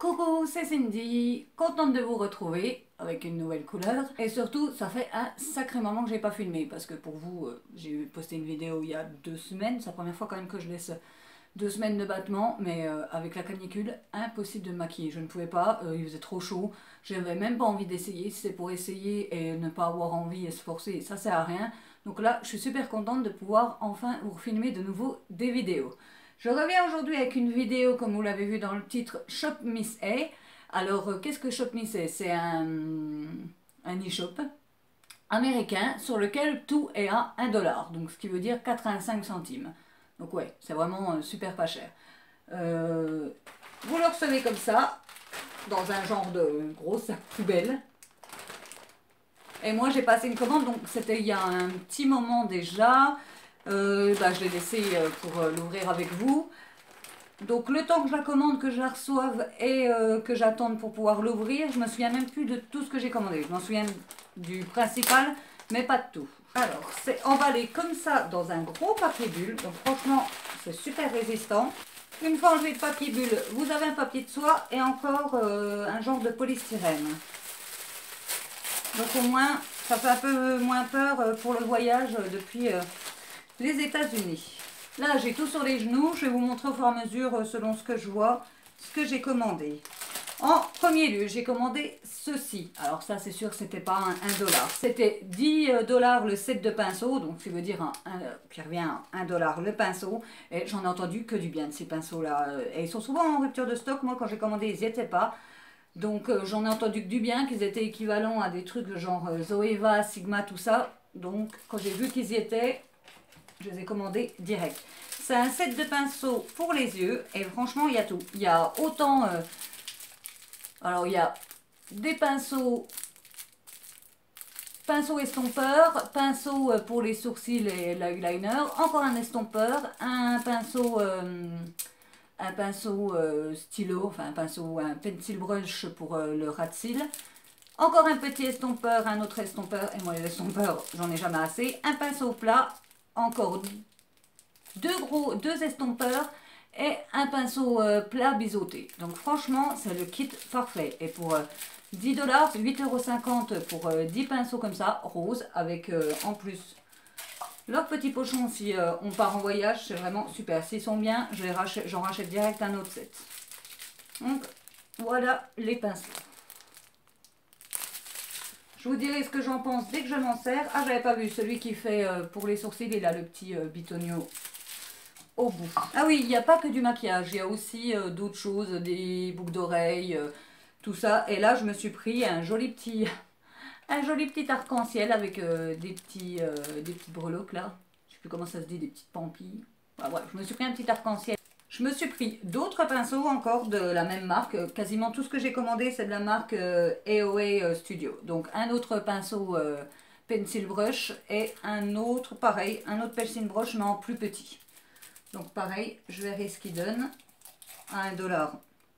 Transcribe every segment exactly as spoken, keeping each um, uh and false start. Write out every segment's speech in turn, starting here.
Coucou, c'est Cindy, contente de vous retrouver avec une nouvelle couleur. Et surtout, ça fait un sacré moment que j'ai pas filmé parce que pour vous, euh, j'ai posté une vidéo il y a deux semaines. C'est la première fois quand même que je laisse deux semaines de battement, mais euh, avec la canicule, impossible de me maquiller. Je ne pouvais pas, euh, il faisait trop chaud. J'avais même pas envie d'essayer. Si c'est pour essayer et ne pas avoir envie et se forcer, ça sert à rien. Donc là, je suis super contente de pouvoir enfin vous filmer de nouveau des vidéos. Je reviens aujourd'hui avec une vidéo, comme vous l'avez vu dans le titre, Shop Miss A. Alors, euh, qu'est-ce que Shop Miss A? C'est un, un e-shop américain sur lequel tout est à un dollar, donc ce qui veut dire quatre-vingt-cinq centimes. Donc ouais, c'est vraiment euh, super pas cher. Euh, vous le recevez comme ça, dans un genre de gros sac poubelle. Et moi j'ai passé une commande, donc c'était il y a un petit moment déjà. Euh, bah, je l'ai laissé pour euh, l'ouvrir avec vous. Donc le temps que je la commande, que je la reçoive et euh, que j'attende pour pouvoir l'ouvrir, je me souviens même plus de tout ce que j'ai commandé. Je m'en souviens du principal, mais pas de tout. Alors c'est emballé comme ça dans un gros papier bulle. Donc franchement c'est super résistant. Une fois enlevé le papier bulle, vous avez un papier de soie et encore euh, un genre de polystyrène. Donc au moins ça fait un peu moins peur pour le voyage depuis euh, les États-Unis. Là, j'ai tout sur les genoux. Je vais vous montrer au fur et à mesure, selon ce que je vois, ce que j'ai commandé. En premier lieu, j'ai commandé ceci. Alors ça, c'est sûr, c'était pas un dollar. C'était dix dollars le set de pinceaux, donc ça veut dire un, un, qui revient à un dollar le pinceau. Et j'en ai entendu que du bien de ces pinceaux-là. Et ils sont souvent en rupture de stock. Moi, quand j'ai commandé, ils n'y étaient pas. Donc euh, j'en ai entendu que du bien, qu'ils étaient équivalents à des trucs genre euh, Zoeva, Sigma, tout ça. Donc quand j'ai vu qu'ils y étaient, je les ai commandés direct. C'est un set de pinceaux pour les yeux et franchement il y a tout. Il y a autant... Euh, alors il y a des pinceaux, pinceaux estompeurs, pinceaux pour les sourcils et l'eyeliner, encore un estompeur, un pinceau, euh, un pinceau euh, stylo, enfin un pinceau, un pencil brush pour euh, le ras de cils. Encore un petit estompeur, un autre estompeur, et moi les estompeurs j'en ai jamais assez. Un pinceau plat, encore deux gros, deux estompeurs et un pinceau euh, plat biseauté. Donc franchement, c'est le kit parfait. Et pour euh, dix dollars, huit euros cinquante pour euh, dix pinceaux comme ça, rose, avec euh, en plus leur petit pochon si euh, on part en voyage, c'est vraiment super. S'ils sont bien, je les rachète, j'en rachète direct un autre set. Donc voilà les pinceaux. Je vous dirai ce que j'en pense dès que je m'en sers. Ah, j'avais pas vu celui qui fait euh, pour les sourcils, il a le petit euh, bitonio au bout. Ah oui, il n'y a pas que du maquillage, il y a aussi euh, d'autres choses, des boucles d'oreilles, euh, tout ça. Et là, je me suis pris un joli petit, un joli petit arc-en-ciel avec euh, des petits, euh, des petites breloques là. Je sais plus comment ça se dit, des petites pampilles. Enfin, voilà, je me suis pris un petit arc-en-ciel. Je me suis pris d'autres pinceaux encore de la même marque. Quasiment tout ce que j'ai commandé, c'est de la marque euh, A O A Studio. Donc un autre pinceau euh, pencil brush et un autre, pareil, un autre pencil brush mais en plus petit. Donc pareil, je verrai ce qu'il donne à un dollar.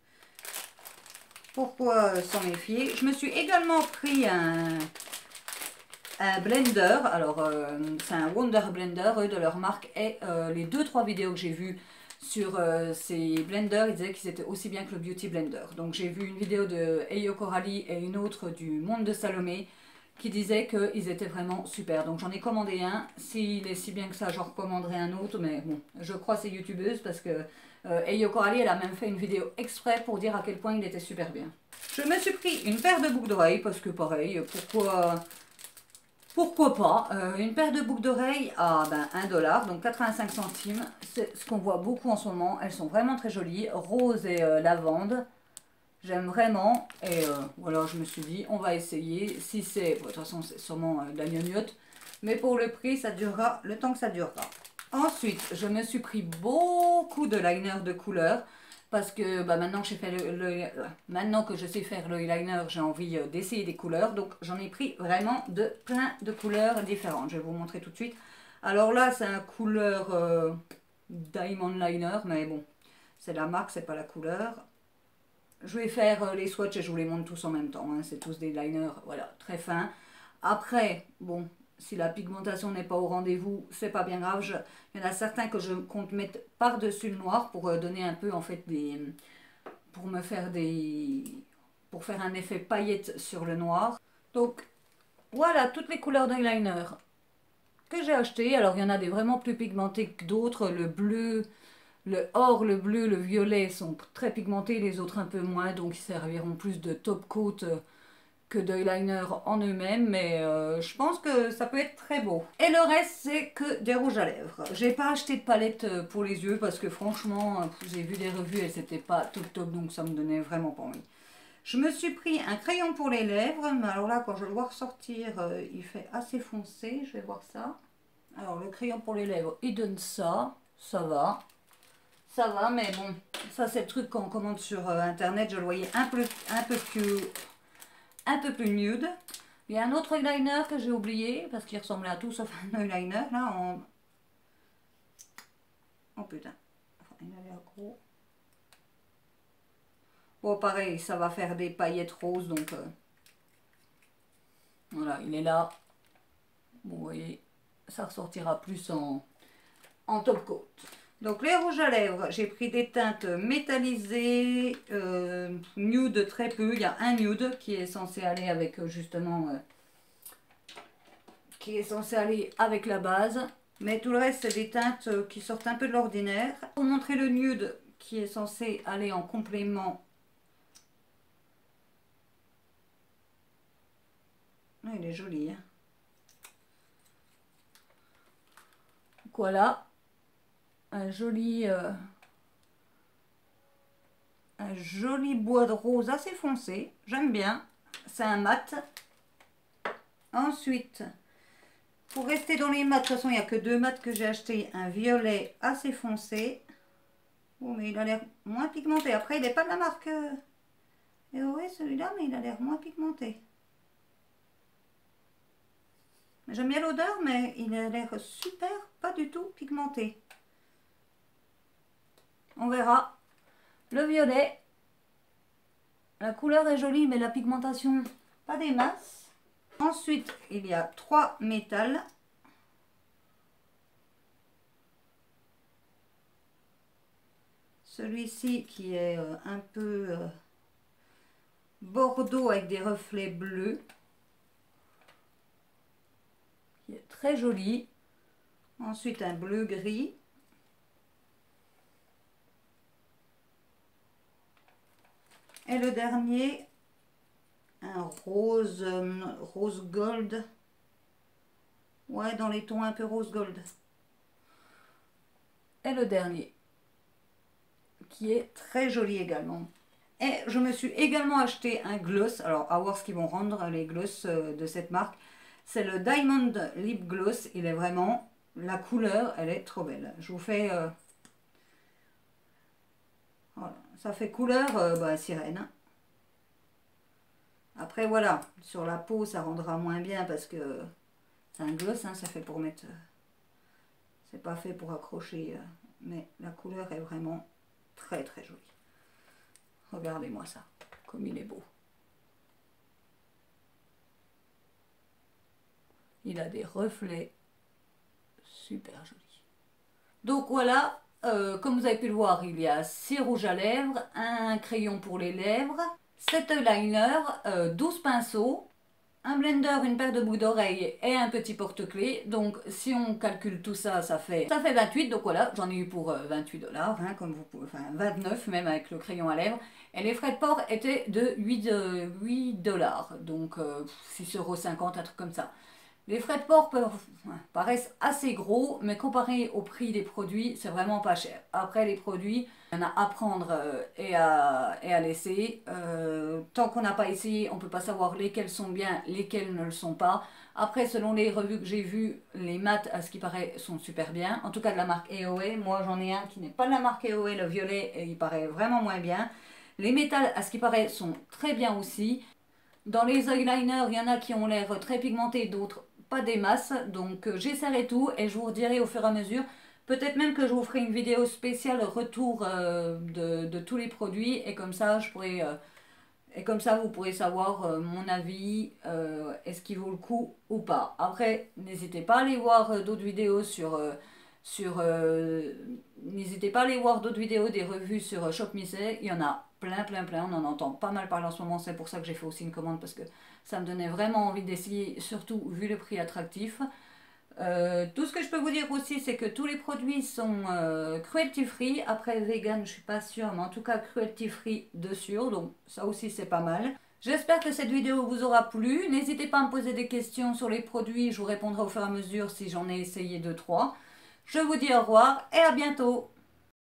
Pourquoi s'en méfier? Je me suis également pris un, un blender. Alors euh, c'est un Wonder Blender, eux de leur marque. Et euh, les deux trois vidéos que j'ai vues sur euh, ces blenders, ils disaient qu'ils étaient aussi bien que le Beauty Blender. Donc j'ai vu une vidéo de Eyo Coralie et une autre du Monde de Salomé qui disaient qu'ils étaient vraiment super. Donc j'en ai commandé un. S'il est si bien que ça, j'en recommanderai un autre. Mais bon, je crois ces youtubeuses parce que euh, Eyo Coralie, elle a même fait une vidéo exprès pour dire à quel point il était super bien. Je me suis pris une paire de boucles d'oreilles parce que pareil, pourquoi... Pourquoi pas, euh, une paire de boucles d'oreilles à ben, un dollar, donc quatre-vingt-cinq centimes. C'est ce qu'on voit beaucoup en ce moment. Elles sont vraiment très jolies, rose et euh, lavande. J'aime vraiment. Et euh, voilà, je me suis dit, on va essayer. Si c'est, bon, de toute façon, c'est sûrement euh, de la gnognotte. Mais pour le prix, ça durera le temps que ça durera. Ensuite, je me suis pris beaucoup de liner de couleur. Parce que bah, maintenant, que j'ai fait le, le, maintenant que je sais faire le liner, j'ai envie euh, d'essayer des couleurs. Donc j'en ai pris vraiment de plein de couleurs différentes. Je vais vous montrer tout de suite. Alors là, c'est un couleur euh, Diamond Liner. Mais bon, c'est la marque, c'est pas la couleur. Je vais faire euh, les swatchs et je vous les montre tous en même temps. Hein. C'est tous des liners, voilà, très fins. Après, bon, si la pigmentation n'est pas au rendez-vous, c'est pas bien grave. Je, il y en a certains que je compte mettre par-dessus le noir pour euh, donner un peu en fait des, pour me faire des... pour faire un effet paillette sur le noir. Donc voilà toutes les couleurs d'eyeliner que j'ai acheté. Alors il y en a des vraiment plus pigmentés que d'autres. Le bleu, le or, le bleu, le violet sont très pigmentés, les autres un peu moins, donc ils serviront plus de top coat que d'eyeliner en eux-mêmes, mais euh, je pense que ça peut être très beau. Et le reste, c'est que des rouges à lèvres. J'ai pas acheté de palette pour les yeux parce que franchement, j'ai vu des revues et c'était pas top top, donc ça me donnait vraiment pas envie. Je me suis pris un crayon pour les lèvres, mais alors là, quand je le vois ressortir, euh, il fait assez foncé, je vais voir ça. Alors, le crayon pour les lèvres, il donne ça, ça va. Ça va, mais bon, ça c'est le truc qu'on commande sur euh, internet, je le voyais un peu, un peu plus... un peu plus nude. Il y a un autre eyeliner que j'ai oublié parce qu'il ressemblait à tout sauf un eyeliner là en... oh putain, enfin, il a l'air gros. Bon pareil, ça va faire des paillettes roses donc euh... voilà, il est là. Bon, vous voyez, ça ressortira plus en, en top coat. Donc les rouges à lèvres, j'ai pris des teintes métallisées, euh, nude très peu. Il y a un nude qui est censé aller avec justement, euh, qui est censé aller avec la base. Mais tout le reste c'est des teintes qui sortent un peu de l'ordinaire. Pour montrer le nude qui est censé aller en complément. Ah, il est joli. Hein. Voilà. Un joli, euh, un joli bois de rose assez foncé. J'aime bien. C'est un mat. Ensuite, pour rester dans les mats, de toute façon, il n'y a que deux mats que j'ai acheté. Un violet assez foncé. Bon, mais il a l'air moins pigmenté. Après, il n'est pas de la marque E O E celui-là, mais il a l'air moins pigmenté. J'aime bien l'odeur, mais il a l'air super, pas du tout pigmenté. On verra. Le violet, la couleur est jolie, mais la pigmentation, pas des masses. Ensuite, il y a trois métals. Celui-ci qui est euh, un peu euh, bordeaux avec des reflets bleus. Qui est très joli. Ensuite, un bleu gris. Et le dernier, un rose, euh, rose gold. Ouais, dans les tons un peu rose gold. Et le dernier, qui est très joli également. Et je me suis également acheté un gloss. Alors, à voir ce qu'ils vont rendre, les gloss euh, de cette marque. C'est le Diamond Lip Gloss. Il est vraiment... la couleur, elle est trop belle. Je vous fais... Euh, voilà. Ça fait couleur euh, bah, sirène. Après, voilà. Sur la peau, ça rendra moins bien parce que c'est un gloss. Hein, ça fait pour mettre... Euh, c'est pas fait pour accrocher. Euh, mais la couleur est vraiment très très jolie. Regardez-moi ça. Comme il est beau. Il a des reflets super jolis. Donc voilà, euh, comme vous avez pu le voir, il y a six rouges à lèvres, un crayon pour les lèvres, sept eyeliner, euh, douze pinceaux, un blender, une paire de boucles d'oreilles et un petit porte-clés. Donc si on calcule tout ça, ça fait, ça fait vingt-huit. Donc voilà, j'en ai eu pour euh, vingt-huit dollars, hein, comme vous pouvez, enfin vingt-neuf même avec le crayon à lèvres. Et les frais de port étaient de huit dollars, donc euh, six euros cinquante, un truc comme ça. Les frais de port peuvent, paraissent assez gros, mais comparé au prix des produits, c'est vraiment pas cher. Après, les produits, il y en a à prendre euh, et, à, et à laisser. Euh, tant qu'on n'a pas essayé, on ne peut pas savoir lesquels sont bien, lesquels ne le sont pas. Après, selon les revues que j'ai vues, les mats, à ce qui paraît, sont super bien. En tout cas, de la marque E O E. Moi, j'en ai un qui n'est pas de la marque E O E, le violet, et il paraît vraiment moins bien. Les métals, à ce qui paraît, sont très bien aussi. Dans les eyeliners, il y en a qui ont l'air très pigmentés, d'autres pas des masses. Donc euh, j'essaierai tout et je vous redirai au fur et à mesure. Peut-être même que je vous ferai une vidéo spéciale retour euh, de, de tous les produits. Et comme ça, je pourrai, euh, et comme ça vous pourrez savoir euh, mon avis, euh, est-ce qu'il vaut le coup ou pas. Après, n'hésitez pas à aller voir euh, d'autres vidéos sur... Euh, sur euh, n'hésitez pas à aller voir d'autres vidéos des revues sur euh, Shop Missy. Il y en a plein, plein, plein. On en entend pas mal parler en ce moment. C'est pour ça que j'ai fait aussi une commande parce que ça me donnait vraiment envie d'essayer, surtout vu le prix attractif. Euh, tout ce que je peux vous dire aussi, c'est que tous les produits sont euh, cruelty free. Après vegan, je suis pas sûre, mais en tout cas cruelty free de sûr. Donc ça aussi c'est pas mal. J'espère que cette vidéo vous aura plu. N'hésitez pas à me poser des questions sur les produits. Je vous répondrai au fur et à mesure si j'en ai essayé deux trois. Je vous dis au revoir et à bientôt.